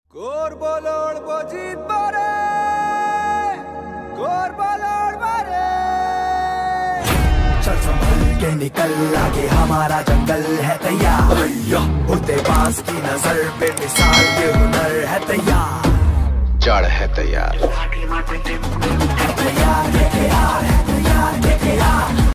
गोरबलोड़ बजीत बारे, गोरबलोड़ बारे। चल संभल के निकल, आगे हमारा जंगल है तैयार। उड़ते बांस की नजर पे मिसाल, ये हुनर है तैयार। जड़ है तैयार।